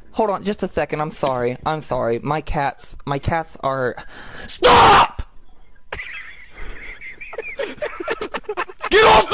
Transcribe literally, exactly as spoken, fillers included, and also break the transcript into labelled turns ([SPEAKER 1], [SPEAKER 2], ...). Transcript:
[SPEAKER 1] Hold on, just a second. I'm sorry. I'm sorry. My cats, my cats are. Stop! Get off